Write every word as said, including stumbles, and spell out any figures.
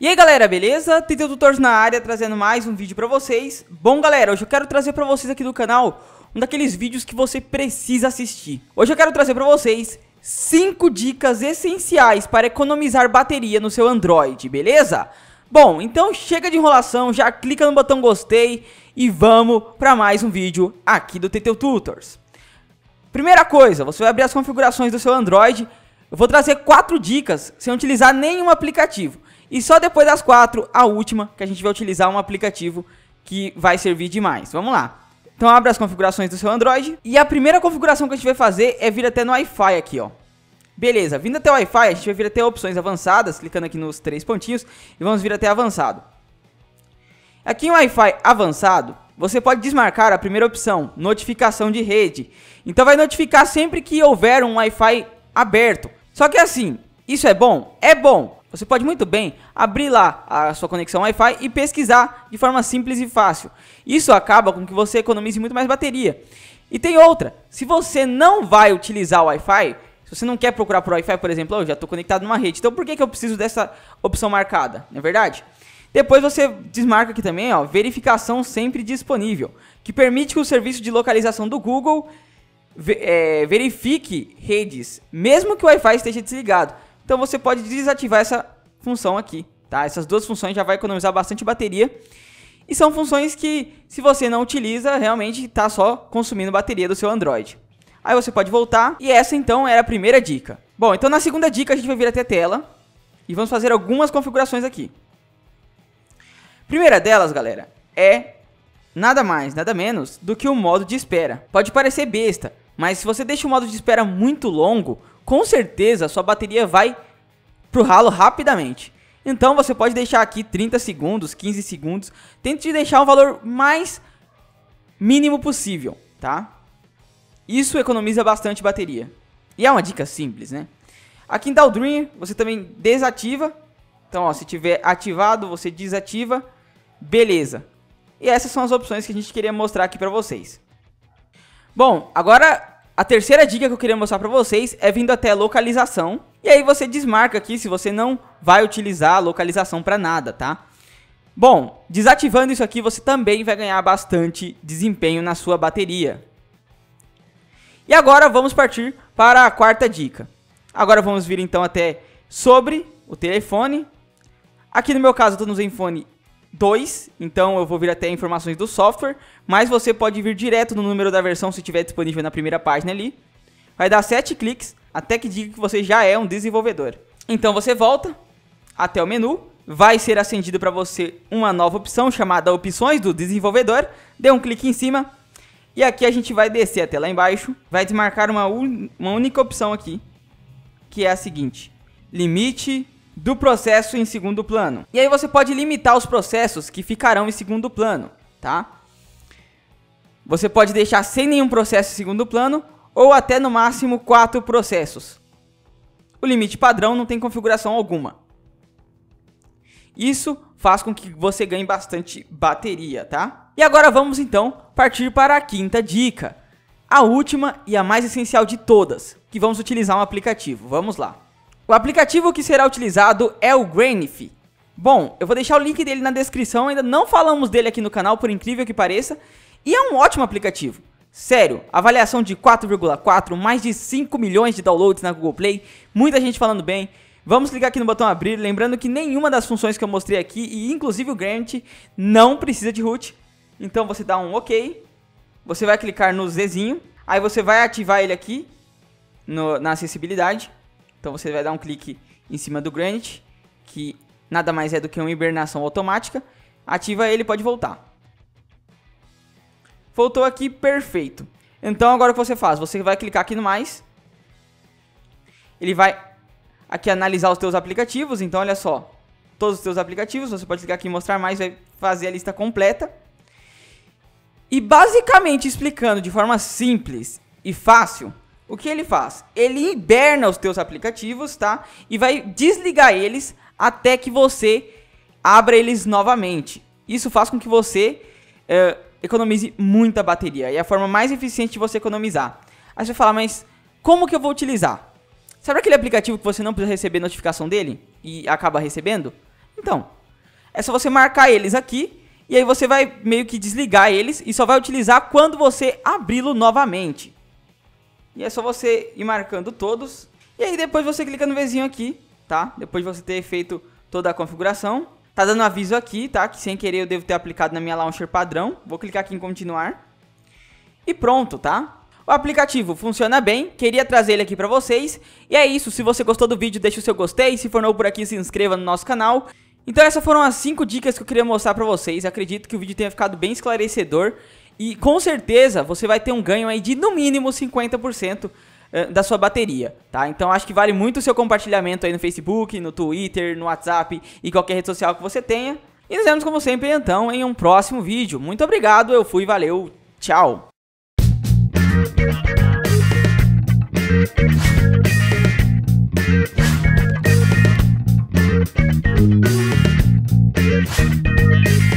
E aí galera, beleza? TTTutors na área, trazendo mais um vídeo pra vocês. Bom galera, hoje eu quero trazer pra vocês aqui do canal um daqueles vídeos que você precisa assistir. Hoje eu quero trazer pra vocês cinco dicas essenciais para economizar bateria no seu Android, beleza? Bom, então chega de enrolação, já clica no botão gostei e vamos pra mais um vídeo aqui do TTTutors. Primeira coisa, você vai abrir as configurações do seu Android. Eu vou trazer quatro dicas sem utilizar nenhum aplicativo. E só depois das quatro, a última, que a gente vai utilizar um aplicativo que vai servir demais. Vamos lá. Então abre as configurações do seu Android. E a primeira configuração que a gente vai fazer é vir até no Wi-Fi aqui, ó. Beleza, vindo até o Wi-Fi, a gente vai vir até opções avançadas, clicando aqui nos três pontinhos. E vamos vir até avançado. Aqui em Wi-Fi avançado, você pode desmarcar a primeira opção, notificação de rede. Então vai notificar sempre que houver um Wi-Fi aberto. Só que assim, isso é bom? É bom. Você pode muito bem abrir lá a sua conexão Wi-Fi e pesquisar de forma simples e fácil. Isso acaba com que você economize muito mais bateria. E tem outra, se você não vai utilizar o Wi-Fi, se você não quer procurar por Wi-Fi, por exemplo, eu já estou conectado numa rede, então por que, que eu preciso dessa opção marcada? Não é verdade? Depois você desmarca aqui também, ó, verificação sempre disponível, que permite que o serviço de localização do Google é, verifique redes, mesmo que o Wi-Fi esteja desligado. Então você pode desativar essa função aqui, tá? Essas duas funções já vai economizar bastante bateria. E são funções que, se você não utiliza, realmente está só consumindo bateria do seu Android. Aí você pode voltar. E essa então era a primeira dica. Bom, então na segunda dica a gente vai vir até a tela. E vamos fazer algumas configurações aqui. Primeira delas, galera, é nada mais, nada menos do que o modo de espera. Pode parecer besta, mas se você deixa o modo de espera muito longo, com certeza sua bateria vai pro ralo rapidamente. Então você pode deixar aqui trinta segundos, quinze segundos. Tente deixar o valor mais mínimo possível, tá? Isso economiza bastante bateria. E é uma dica simples, né? Aqui em Daldream você também desativa. Então, ó, se tiver ativado, você desativa. Beleza. E essas são as opções que a gente queria mostrar aqui pra vocês. Bom, agora a terceira dica que eu queria mostrar pra vocês é vindo até a localização. E aí você desmarca aqui se você não vai utilizar a localização pra nada, tá? Bom, desativando isso aqui você também vai ganhar bastante desempenho na sua bateria. E agora vamos partir para a quarta dica. Agora vamos vir então até sobre o telefone. Aqui no meu caso eu tô no Zenfone dois, então eu vou vir até informações do software, mas você pode vir direto no número da versão se estiver disponível na primeira página ali. Vai dar sete cliques até que diga que você já é um desenvolvedor. Então você volta até o menu, vai ser acendido para você uma nova opção chamada opções do desenvolvedor. Dê um clique em cima e aqui a gente vai descer até lá embaixo, vai desmarcar uma, un... uma única opção aqui, que é a seguinte: limite do processo em segundo plano. E aí você pode limitar os processos que ficarão em segundo plano, tá? Você pode deixar sem nenhum processo em segundo plano ou até no máximo quatro processos. O limite padrão não tem configuração alguma. Isso faz com que você ganhe bastante bateria, tá? E agora vamos então partir para a quinta dica. A última e a mais essencial de todas, que vamos utilizar um aplicativo. Vamos lá. O aplicativo que será utilizado é o Grainify. Bom, eu vou deixar o link dele na descrição, ainda não falamos dele aqui no canal, por incrível que pareça. E é um ótimo aplicativo. Sério, avaliação de quatro vírgula quatro, mais de cinco milhões de downloads na Google Play, muita gente falando bem. Vamos clicar aqui no botão abrir, lembrando que nenhuma das funções que eu mostrei aqui, e inclusive o Grainify, não precisa de root. Então você dá um OK, você vai clicar no Zzinho, aí você vai ativar ele aqui no, na acessibilidade. Então você vai dar um clique em cima do Grainify, que nada mais é do que uma hibernação automática. Ativa ele e pode voltar. Voltou aqui, perfeito. Então agora o que você faz? Você vai clicar aqui no mais. Ele vai aqui analisar os teus aplicativos. Então olha só, todos os teus aplicativos. Você pode clicar aqui em mostrar mais, vai fazer a lista completa. E basicamente explicando de forma simples e fácil, o que ele faz? Ele hiberna os teus aplicativos, tá? E vai desligar eles até que você abra eles novamente. Isso faz com que você uh, economize muita bateria. E é a forma mais eficiente de você economizar. Aí você vai falar, mas como que eu vou utilizar? Sabe aquele aplicativo que você não precisa receber notificação dele? E acaba recebendo? Então, é só você marcar eles aqui. E aí você vai meio que desligar eles e só vai utilizar quando você abri-lo novamente. E é só você ir marcando todos. E aí depois você clica no Vzinho aqui, tá? Depois de você ter feito toda a configuração. Tá dando aviso aqui, tá? Que sem querer eu devo ter aplicado na minha launcher padrão. Vou clicar aqui em continuar. E pronto, tá? O aplicativo funciona bem, queria trazer ele aqui pra vocês. E é isso, se você gostou do vídeo, deixa o seu gostei. Se for novo por aqui, se inscreva no nosso canal. Então essas foram as cinco dicas que eu queria mostrar pra vocês. Acredito que o vídeo tenha ficado bem esclarecedor. E com certeza você vai ter um ganho aí de no mínimo cinquenta por cento da sua bateria, tá? Então acho que vale muito o seu compartilhamento aí no Facebook, no Twitter, no WhatsApp e qualquer rede social que você tenha. E nos vemos como sempre então em um próximo vídeo. Muito obrigado, eu fui, valeu, tchau! We'll be right back.